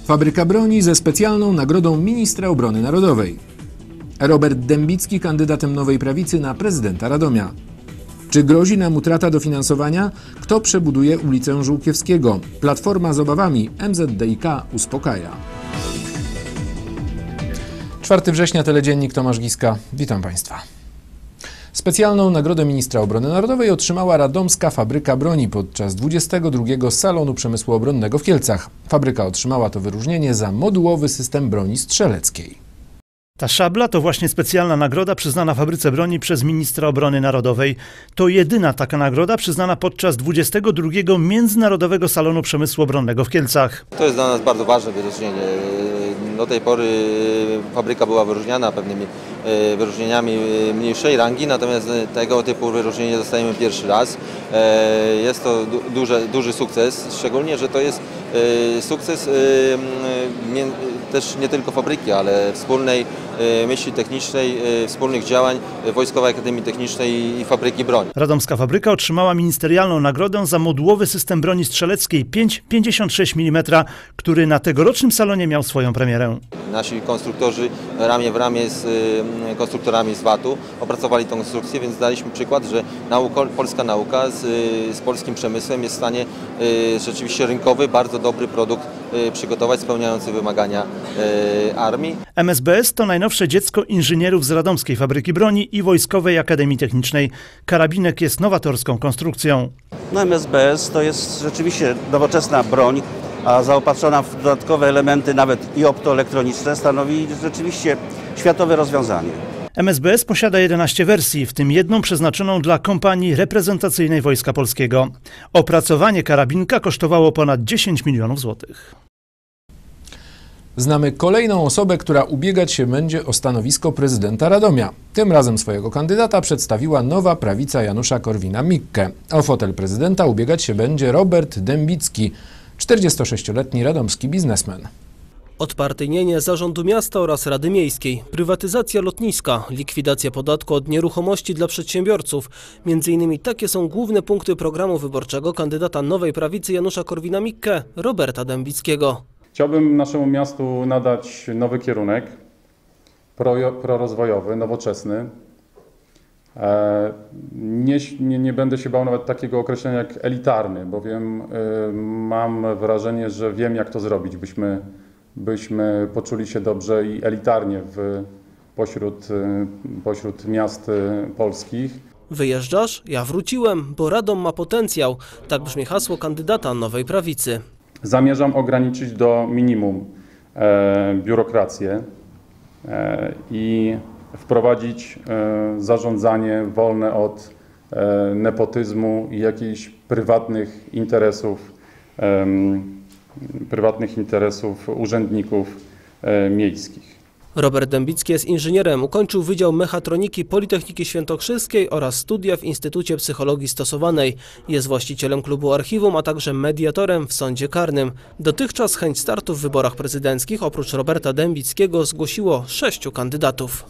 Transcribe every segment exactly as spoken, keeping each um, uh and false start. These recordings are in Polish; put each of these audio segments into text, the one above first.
Fabryka broni ze specjalną nagrodą ministra obrony narodowej. Robert Dębicki kandydatem Nowej Prawicy na prezydenta Radomia. Czy grozi nam utrata dofinansowania? Kto przebuduje ulicę Żółkiewskiego? Platforma z obawami, M Z D I K uspokaja. czwartego września, Teledziennik, Tomasz Giska. Witam Państwa. Specjalną nagrodę ministra obrony narodowej otrzymała radomska fabryka broni podczas dwudziestego drugiego Salonu Przemysłu Obronnego w Kielcach. Fabryka otrzymała to wyróżnienie za modułowy system broni strzeleckiej. Ta szabla to właśnie specjalna nagroda przyznana fabryce broni przez ministra obrony narodowej. To jedyna taka nagroda przyznana podczas dwudziestego drugiego Międzynarodowego Salonu Przemysłu Obronnego w Kielcach. To jest dla nas bardzo ważne wyróżnienie. Do tej pory fabryka była wyróżniana pewnymi wyróżnieniami mniejszej rangi, natomiast tego typu wyróżnienie dostajemy pierwszy raz. Jest to duży, duży sukces, szczególnie, że to jest sukces też nie tylko fabryki, ale wspólnej myśli technicznej, wspólnych działań Wojskowej Akademii Technicznej i Fabryki Broni. Radomska fabryka otrzymała ministerialną nagrodę za modułowy system broni strzeleckiej pięć pięćdziesiąt sześć milimetrów, który na tegorocznym salonie miał swoją premierę. Nasi konstruktorzy ramię w ramię z konstruktorami z watu opracowali tę konstrukcję, więc daliśmy przykład, że nauka, polska nauka z, z polskim przemysłem jest w stanie rzeczywiście rynkowy, bardzo dobry produkt przygotować, spełniający wymagania armii. M S B S to najnowsze dziecko inżynierów z radomskiej fabryki broni i Wojskowej Akademii Technicznej. Karabinek jest nowatorską konstrukcją. No M S B S to jest rzeczywiście nowoczesna broń, a zaopatrzona w dodatkowe elementy, nawet i optoelektroniczne, stanowi rzeczywiście światowe rozwiązanie. M S B S posiada jedenaście wersji, w tym jedną przeznaczoną dla kompanii reprezentacyjnej Wojska Polskiego. Opracowanie karabinka kosztowało ponad dziesięć milionów złotych. Znamy kolejną osobę, która ubiegać się będzie o stanowisko prezydenta Radomia. Tym razem swojego kandydata przedstawiła Nowa Prawica Janusza Korwina-Mikke. O fotel prezydenta ubiegać się będzie Robert Dębicki, czterdziestosześcioletni radomski biznesmen. Odpartyjnienie zarządu miasta oraz Rady Miejskiej, prywatyzacja lotniska, likwidacja podatku od nieruchomości dla przedsiębiorców. Między innymi takie są główne punkty programu wyborczego kandydata Nowej Prawicy Janusza Korwina-Mikke, Roberta Dębickiego. Chciałbym naszemu miastu nadać nowy kierunek, pro, prorozwojowy, nowoczesny. E, nie, nie, nie będę się bał nawet takiego określenia jak elitarny, bowiem y, mam wrażenie, że wiem, jak to zrobić, byśmy, byśmy poczuli się dobrze i elitarnie w, pośród, y, pośród miast y, polskich. Wyjeżdżasz? Ja wróciłem, bo Radom ma potencjał. Tak brzmi hasło kandydata Nowej Prawicy. Zamierzam ograniczyć do minimum e, biurokrację e, i wprowadzić e, zarządzanie wolne od e, nepotyzmu i jakichś prywatnych interesów, e, prywatnych interesów urzędników e, miejskich. Robert Dębicki jest inżynierem, ukończył Wydział Mechatroniki Politechniki Świętokrzyskiej oraz studia w Instytucie Psychologii Stosowanej. Jest właścicielem klubu Archiwum, a także mediatorem w sądzie karnym. Dotychczas chęć startu w wyborach prezydenckich oprócz Roberta Dębickiego zgłosiło sześciu kandydatów.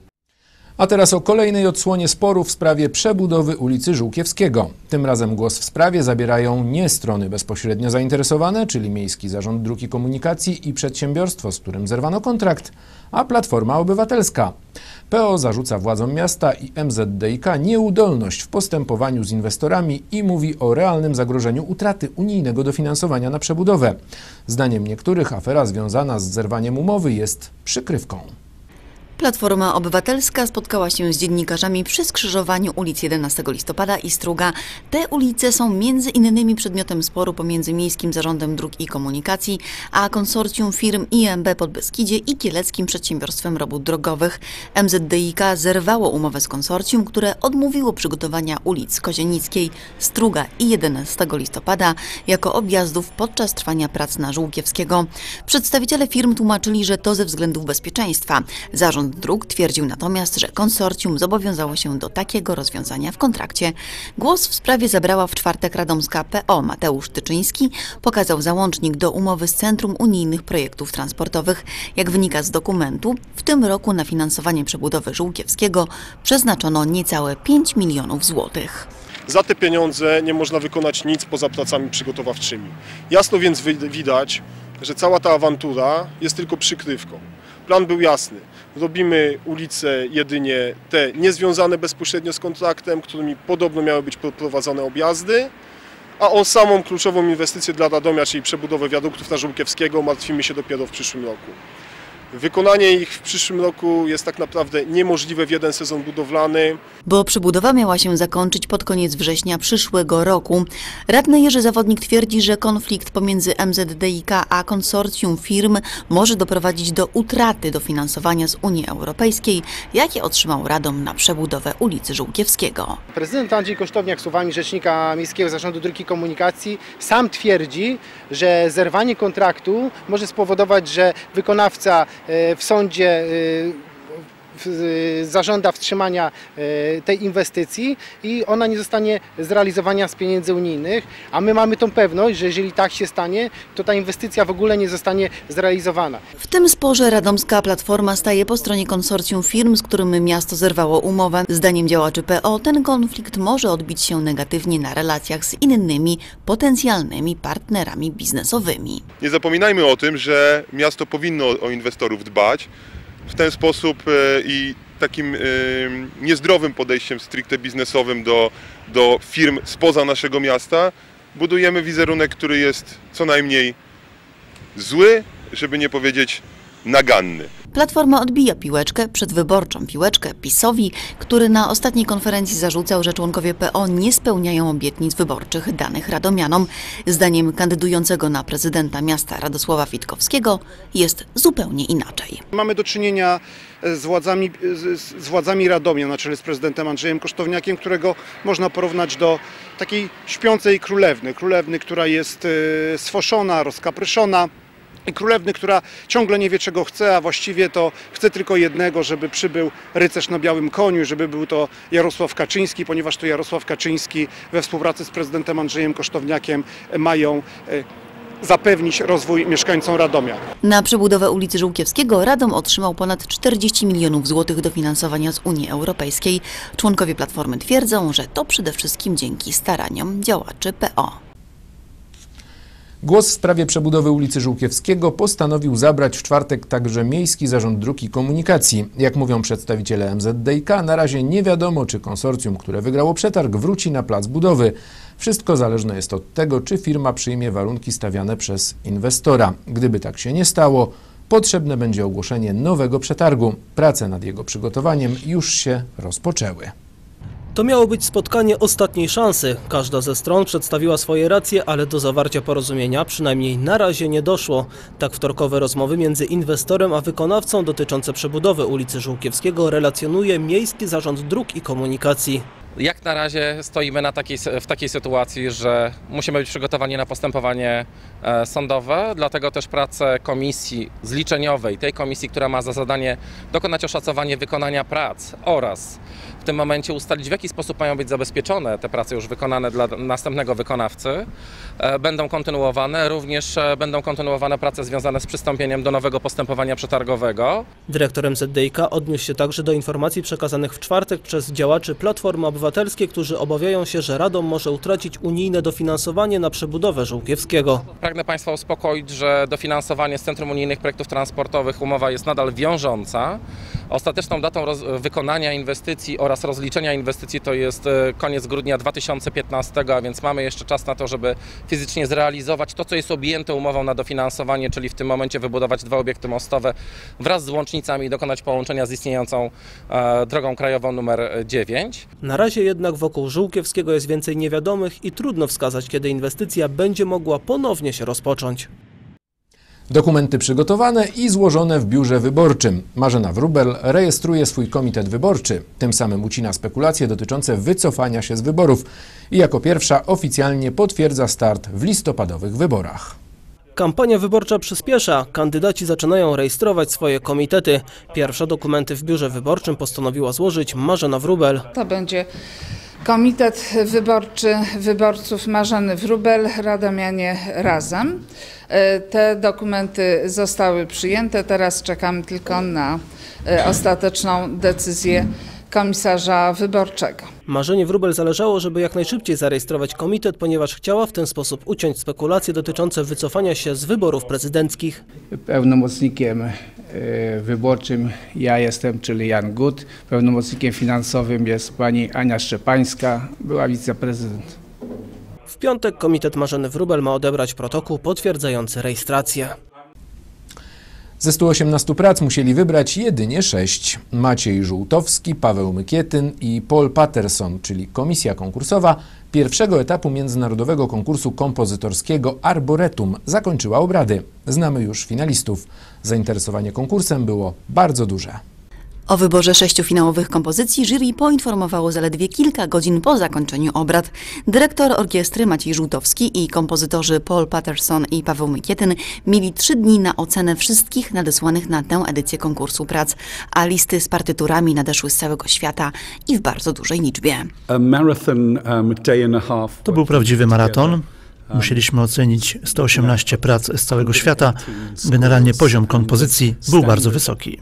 A teraz o kolejnej odsłonie sporu w sprawie przebudowy ulicy Żółkiewskiego. Tym razem głos w sprawie zabierają nie strony bezpośrednio zainteresowane, czyli Miejski Zarząd Dróg i Komunikacji i przedsiębiorstwo, z którym zerwano kontrakt, a Platforma Obywatelska. P O zarzuca władzom miasta i M Z D I K nieudolność w postępowaniu z inwestorami i mówi o realnym zagrożeniu utraty unijnego dofinansowania na przebudowę. Zdaniem niektórych afera związana z zerwaniem umowy jest przykrywką. Platforma Obywatelska spotkała się z dziennikarzami przy skrzyżowaniu ulic jedenastego listopada i Struga. Te ulice są między innymi przedmiotem sporu pomiędzy Miejskim Zarządem Dróg i Komunikacji, a konsorcjum firm I M B Podbeskidzie i Kieleckim Przedsiębiorstwem Robót Drogowych. M Z D I K zerwało umowę z konsorcjum, które odmówiło przygotowania ulic Kozienickiej, Struga i jedenastego listopada jako objazdów podczas trwania prac na Żółkiewskiego. Przedstawiciele firm tłumaczyli, że to ze względów bezpieczeństwa. Zarząd Dróg twierdził natomiast, że konsorcjum zobowiązało się do takiego rozwiązania w kontrakcie. Głos w sprawie zabrała w czwartek radomska P O. Mateusz Tyczyński pokazał załącznik do umowy z Centrum Unijnych Projektów Transportowych. Jak wynika z dokumentu, w tym roku na finansowanie przebudowy Żółkiewskiego przeznaczono niecałe pięć milionów złotych. Za te pieniądze nie można wykonać nic poza pracami przygotowawczymi. Jasno więc widać, że cała ta awantura jest tylko przykrywką. Plan był jasny. Robimy ulice jedynie te niezwiązane bezpośrednio z kontraktem, którymi podobno miały być prowadzone objazdy, a o samą kluczową inwestycję dla Radomia, czyli przebudowę wiaduktów na Żółkiewskiego, martwimy się dopiero w przyszłym roku. Wykonanie ich w przyszłym roku jest tak naprawdę niemożliwe w jeden sezon budowlany. Bo przebudowa miała się zakończyć pod koniec września przyszłego roku. Radny Jerzy Zawodnik twierdzi, że konflikt pomiędzy M Z D I K a konsorcjum firm może doprowadzić do utraty dofinansowania z Unii Europejskiej, jakie otrzymał Radom na przebudowę ulicy Żółkiewskiego. Prezydent Andrzej Kosztowniak, słowami rzecznika Miejskiego Zarządu Dróg i Komunikacji, sam twierdzi, że zerwanie kontraktu może spowodować, że wykonawca w sądzie zażąda wstrzymania tej inwestycji i ona nie zostanie zrealizowana z pieniędzy unijnych, a my mamy tą pewność, że jeżeli tak się stanie, to ta inwestycja w ogóle nie zostanie zrealizowana. W tym sporze radomska Platforma staje po stronie konsorcjum firm, z którym miasto zerwało umowę. Zdaniem działaczy P O ten konflikt może odbić się negatywnie na relacjach z innymi potencjalnymi partnerami biznesowymi. Nie zapominajmy o tym, że miasto powinno o inwestorów dbać. W ten sposób i takim niezdrowym podejściem stricte biznesowym do, do firm spoza naszego miasta budujemy wizerunek, który jest co najmniej zły, żeby nie powiedzieć naganny. Platforma odbija piłeczkę, przedwyborczą piłeczkę PiS-owi, który na ostatniej konferencji zarzucał, że członkowie P O nie spełniają obietnic wyborczych danych radomianom. Zdaniem kandydującego na prezydenta miasta Radosława Witkowskiego jest zupełnie inaczej. Mamy do czynienia z władzami, z władzami Radomia na czele z prezydentem Andrzejem Kosztowniakiem, którego można porównać do takiej śpiącej królewny. Królewny, która jest sfoszona, rozkapryszona. I królewny, która ciągle nie wie, czego chce, a właściwie to chce tylko jednego, żeby przybył rycerz na białym koniu, żeby był to Jarosław Kaczyński, ponieważ to Jarosław Kaczyński we współpracy z prezydentem Andrzejem Kosztowniakiem mają zapewnić rozwój mieszkańcom Radomia. Na przebudowę ulicy Żółkiewskiego Radom otrzymał ponad czterdzieści milionów złotych dofinansowania z Unii Europejskiej. Członkowie Platformy twierdzą, że to przede wszystkim dzięki staraniom działaczy P O. Głos w sprawie przebudowy ulicy Żółkiewskiego postanowił zabrać w czwartek także Miejski Zarząd Dróg i Komunikacji. Jak mówią przedstawiciele M Z D I K, na razie nie wiadomo, czy konsorcjum, które wygrało przetarg, wróci na plac budowy. Wszystko zależne jest od tego, czy firma przyjmie warunki stawiane przez inwestora. Gdyby tak się nie stało, potrzebne będzie ogłoszenie nowego przetargu. Prace nad jego przygotowaniem już się rozpoczęły. To miało być spotkanie ostatniej szansy. Każda ze stron przedstawiła swoje racje, ale do zawarcia porozumienia przynajmniej na razie nie doszło. Tak wtorkowe rozmowy między inwestorem a wykonawcą dotyczące przebudowy ulicy Żółkiewskiego relacjonuje Miejski Zarząd Dróg i Komunikacji. Jak na razie stoimy na takiej, w takiej sytuacji, że musimy być przygotowani na postępowanie sądowe, dlatego też prace komisji zliczeniowej, tej komisji, która ma za zadanie dokonać oszacowania wykonania prac oraz w tym momencie ustalić, w jaki sposób mają być zabezpieczone te prace już wykonane dla następnego wykonawcy, będą kontynuowane. Również będą kontynuowane prace związane z przystąpieniem do nowego postępowania przetargowego. Dyrektor M Z D I K odniósł się także do informacji przekazanych w czwartek przez działaczy Platformy Obywatelskiej, którzy obawiają się, że Radom może utracić unijne dofinansowanie na przebudowę Żółkiewskiego. Pragnę Państwa uspokoić, że dofinansowanie z Centrum Unijnych Projektów Transportowych, umowa jest nadal wiążąca. Ostateczną datą wykonania inwestycji oraz rozliczenia inwestycji to jest koniec grudnia dwa tysiące piętnastego, a więc mamy jeszcze czas na to, żeby fizycznie zrealizować to, co jest objęte umową na dofinansowanie, czyli w tym momencie wybudować dwa obiekty mostowe wraz z łącznicami i dokonać połączenia z istniejącą e, drogą krajową numer dziewięć. Na razie jednak wokół Żółkiewskiego jest więcej niewiadomych i trudno wskazać, kiedy inwestycja będzie mogła ponownie się rozpocząć. Dokumenty przygotowane i złożone w biurze wyborczym. Marzena Wróbel rejestruje swój komitet wyborczy. Tym samym ucina spekulacje dotyczące wycofania się z wyborów i jako pierwsza oficjalnie potwierdza start w listopadowych wyborach. Kampania wyborcza przyspiesza. Kandydaci zaczynają rejestrować swoje komitety. Pierwsze dokumenty w biurze wyborczym postanowiła złożyć Marzena Wróbel. To będzie Komitet Wyborczy Wyborców Marzeny Wróbel, Radomianie Razem. Te dokumenty zostały przyjęte, teraz czekamy tylko na ostateczną decyzję komisarza wyborczego. Marzenie Wróbel zależało, żeby jak najszybciej zarejestrować komitet, ponieważ chciała w ten sposób uciąć spekulacje dotyczące wycofania się z wyborów prezydenckich. Pełnomocnikiem wyborczym ja jestem, czyli Jan Gut. Pełnomocnikiem finansowym jest pani Ania Szczepańska, była wiceprezydent. W piątek komitet Marzeny Wróbel ma odebrać protokół potwierdzający rejestrację. Ze stu osiemnastu prac musieli wybrać jedynie sześć. Maciej Żółtowski, Paweł Mykietyn i Paul Patterson, czyli komisja konkursowa pierwszego etapu międzynarodowego konkursu kompozytorskiego Arboretum, zakończyła obrady. Znamy już finalistów. Zainteresowanie konkursem było bardzo duże. O wyborze sześciu finałowych kompozycji jury poinformowało zaledwie kilka godzin po zakończeniu obrad. Dyrektor orkiestry Maciej Żółtowski i kompozytorzy Paul Patterson i Paweł Mykietyn mieli trzy dni na ocenę wszystkich nadesłanych na tę edycję konkursu prac, a listy z partyturami nadeszły z całego świata i w bardzo dużej liczbie. To był prawdziwy maraton. Musieliśmy ocenić sto osiemnaście prac z całego świata. Generalnie poziom kompozycji był bardzo wysoki.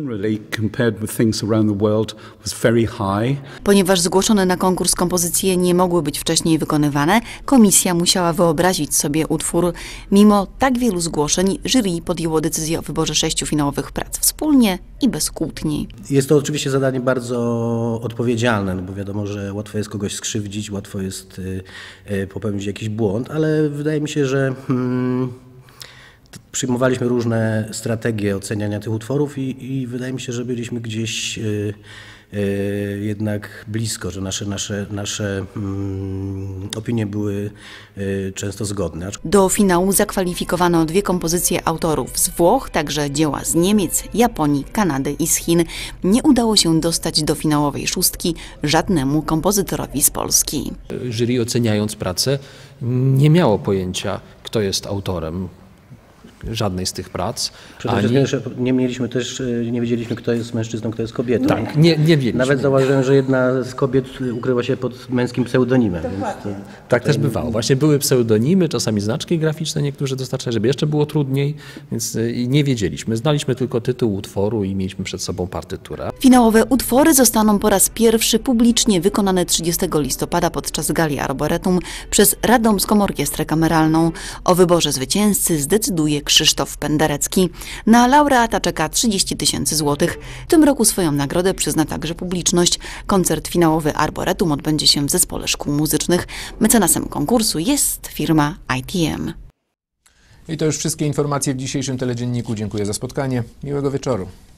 Ponieważ zgłoszone na konkurs kompozycje nie mogły być wcześniej wykonywane, komisja musiała wyobrazić sobie utwór. Mimo tak wielu zgłoszeń, jury podjęło decyzję o wyborze sześciu finałowych prac wspólnie i bez kłótni. Jest to oczywiście zadanie bardzo odpowiedzialne, no bo wiadomo, że łatwo jest kogoś skrzywdzić, łatwo jest y, popełnić jakiś błąd, ale wydaje mi się, że hmm, przyjmowaliśmy różne strategie oceniania tych utworów i, i wydaje mi się, że byliśmy gdzieś y, y, jednak blisko, że nasze, nasze, nasze mm, opinie były y, często zgodne. Do finału zakwalifikowano dwie kompozycje autorów z Włoch, także dzieła z Niemiec, Japonii, Kanady i z Chin. Nie udało się dostać do finałowej szóstki żadnemu kompozytorowi z Polski. Jury, oceniając pracę, nie miało pojęcia, kto jest autorem żadnej z tych prac. Ani... Nie mieliśmy też, nie wiedzieliśmy, kto jest mężczyzną, kto jest kobietą. Tak, nie, nie wiedzieliśmy. Nawet zauważyłem, że jedna z kobiet ukrywa się pod męskim pseudonimem. Więc to, tak też bywało. Właśnie były pseudonimy, czasami znaczki graficzne niektórzy dostarczali, żeby jeszcze było trudniej, więc nie wiedzieliśmy. Znaliśmy tylko tytuł utworu i mieliśmy przed sobą partyturę. Finałowe utwory zostaną po raz pierwszy publicznie wykonane trzydziestego listopada podczas gali Arboretum przez Radomską Orkiestrę Kameralną. O wyborze zwycięzcy zdecyduje Krzysztof Penderecki. Na laureata czeka trzydzieści tysięcy złotych. W tym roku swoją nagrodę przyzna także publiczność. Koncert finałowy Arboretum odbędzie się w Zespole Szkół Muzycznych. Mecenasem konkursu jest firma I T M. I to już wszystkie informacje w dzisiejszym teledzienniku. Dziękuję za spotkanie. Miłego wieczoru.